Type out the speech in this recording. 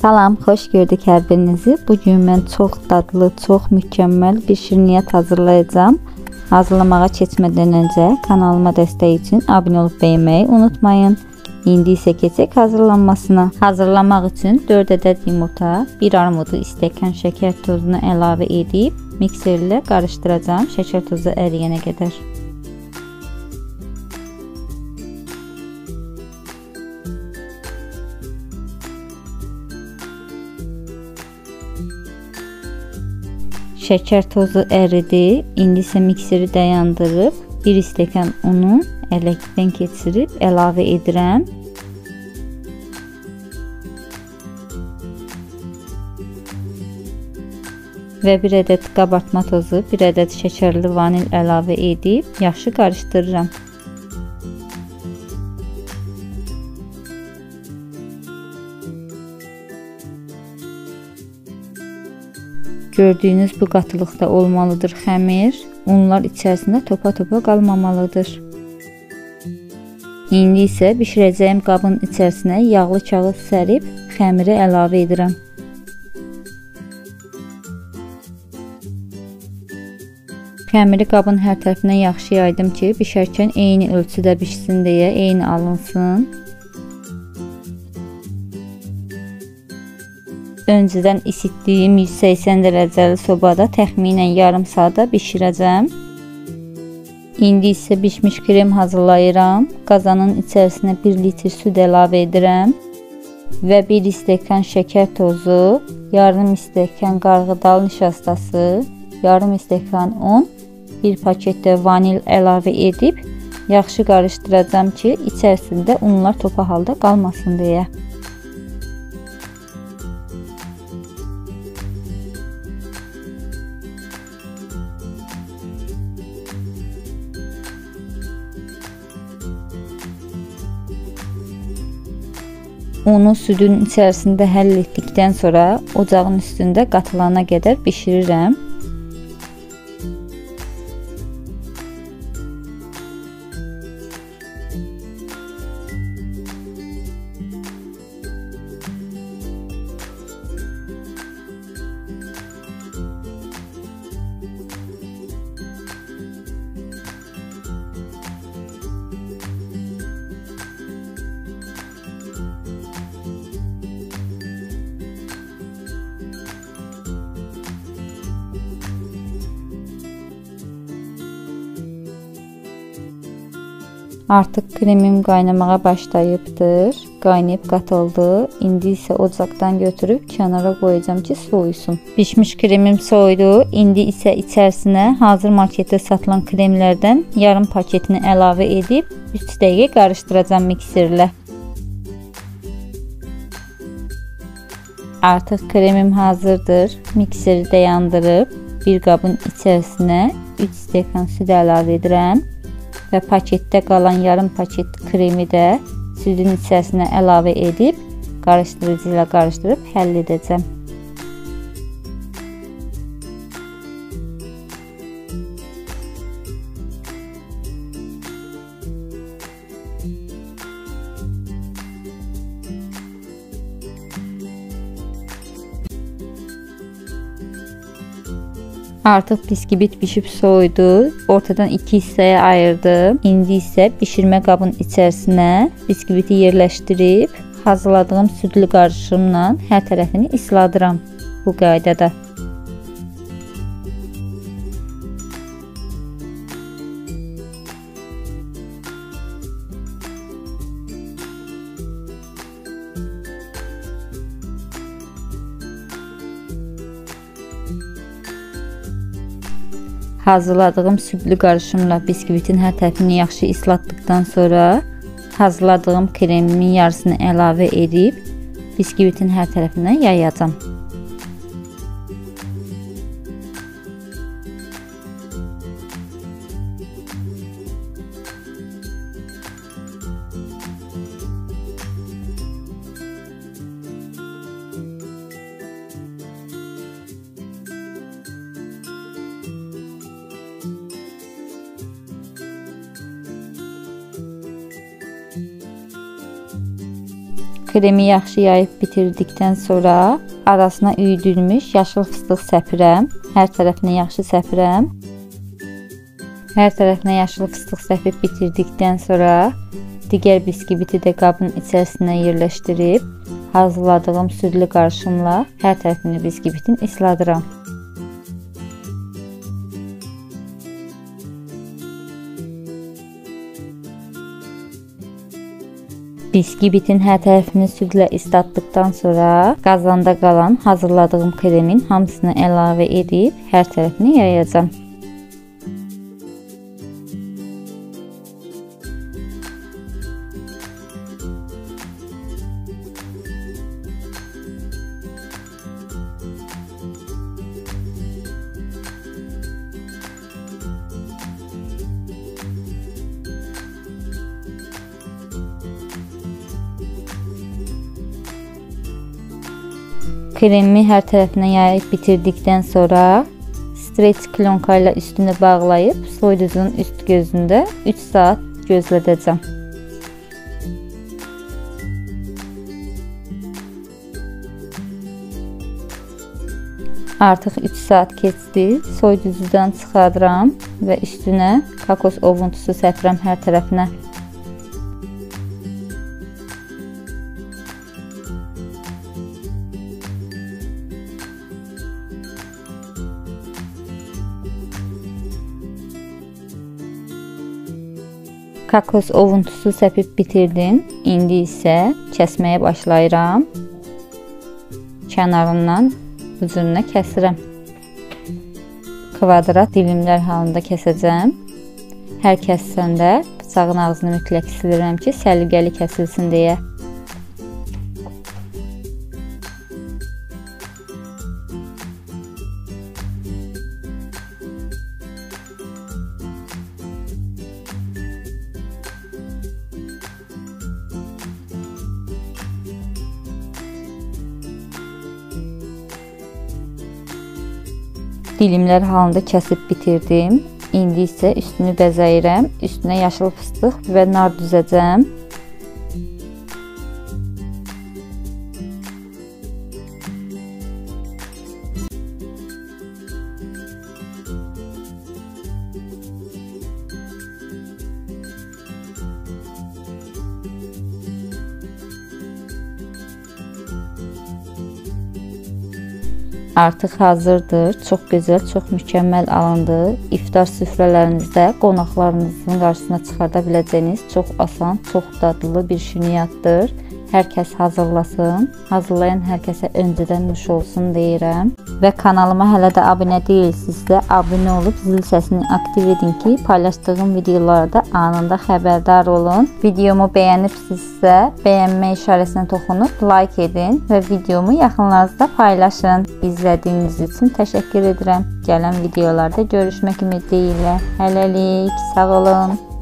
Salam, xoş gördük hər birinizi. Bugün mən çox dadlı, çox mükəmməl bir şirniyyat hazırlayacağım. Hazırlamağa keçmədən öncə kanalıma dəstək üçün abunə olub bəyənməyi unutmayın. İndi isə keçək hazırlanmasına. Hazırlamaq üçün 4 ədəd yumurta, 1 armudu stəkan şəkər tozunu əlavə edib mikserlə qarışdıracağım şəkər tozu əriyənə qədər. Şəkər tozu əridi. İndi isə mikseri dayandırıb 1 stəkan unu ələkdən keçirib əlavə edirəm. Və 1 ədəd qabartma tozu, 1 ədəd şəkərli vanil əlavə edib yaxşı qarışdırıram. Gördüyünüz bu qatılıqda olmalıdır xəmir. Unlar içərisində topa-topa qalmamalıdır. İndi isə bişirəcəyim qabın içərisinə yağlı kağız sərib xəmiri əlavə edirəm. Xəmiri qabın hər tərəfinə yaxşı yaydım ki, bişərkən eyni ölçüdə bişsin deyə, eyni alınsın. Öncədən isitdiyim 180 dərəcəli sobada təxminən yarım saata bişirəcəm. İndi isə bişmiş krem hazırlayıram. Qazanın içərisinə 1 litr süd əlavə edirəm. Və 1 stəkan şəkər tozu, yarım stəkan qarğıdalı nişastası, yarım stəkan un, 1 paket də vanil əlavə edib yaxşı qarışdıracağam ki, içərisində unlar topa halda qalmasın deyə. Unu südün içərisində həll etdikdən sonra ocağın üstündə qatılana qədər bişirirəm. Artıq kremim qaynamağa başlayıbdır. Qaynayıb qatıldı. İndi isə ocaqdan götürüb kənara qoyacağam ki, soyusun. Bişmiş kremim soydu. İndi isə içərisinə hazır marketdə satılan kremlərdən yarım paketini əlavə edib 3 dəqiqə qarışdıracağam mikserlə. Artıq kremim hazırdır. Mikseri dayandırıb bir qabın içərisinə 3 stəkan süd əlavə edirəm. Və paketdə qalan yarım paket kremi də südün içərisinə əlavə edib qarışdırıcı ilə qarışdırıb həll edəcəm. Artıq biskvit bişib soydu. Ortadan 2 hissəyə ayırdım. İndi isə bişirmə qabın içərisinə biskviti yerləşdirib hazırladığım südlü qarışımla hər tərəfini isladıram bu qaydada. Hazırladığım südlü qarışımla biskvitin hər tərəfini yaxşı islatdıktan sonra hazırladığım kremimin yarısını əlavə edib biskvitin hər tərəfinə yayacağam. Kremi yaxşı yayıb bitirdikdən sonra arasına üyüdülmüş yaşıl fıstıq səpirəm. Hər tərəfinə yaxşı səpirəm. Hər tərəfinə yaşıl fıstıq səpib bitirdikdən sonra digər biskviti də qabın içərisinə yerləşdirib hazırladığım südlü qarışımla hər tərəfini biskvitin isladıram. Biskvitin hər tərəfini südlə islatdıqdan sonra qazanda qalan hazırladığım kremin hamısını əlavə edib hər tərəfini yayacağam. Kremi hər tərəfinə yayıb bitirdikdən sonra streç klonka ilə üstünü bağlayıb soyuducunun üst gözündə 3 saat gözlədəcəm. Artıq 3 saat keçdi. Soyuducudan çıxardıram və üstünə kokos ovuntusu səpirəm hər tərəfinə. Kokos ovuntusu səpib bitirdim. İndi isə kəsməyə başlayıram. Kənarından ucuna kəsirəm. Kvadrat dilimlər halında kəsəcəm. Hər kəssəndə bıçağın ağzını mütləq silirəm ki, səliqəli kəsilsin deyə. Dilimlər halında kəsib bitirdim. İndi isə üstünü bəzəyirəm. Üstünə yaşıl fıstıq və nar düzəcəm. Artıq hazırdır. Çox gözəl, çox mükəmməl alındı. İftar süfrələrinizdə qonaqlarınızın qarşısına çıxarda biləcəyiniz çox asan, çox dadlı bir şirniyyatdır. Hər kəs hazırlasın. Hazırlayan hər kəsə öncədən nuş olsun deyirəm. Və kanalıma hələ də abunə deyilsinizsə, abunə olub zil səsini aktiv edin ki, paylaşdığım videolarda anında xəbərdar olun. Videomu bəyənibsinizsə, bəyənmə işarəsinə toxunub like edin və videomu yaxınlarınızda paylaşın. İzlədiyiniz üçün təşəkkür edirəm. Gələn videolarda görüşmək ümidi ilə. Hələlik, sağ olun.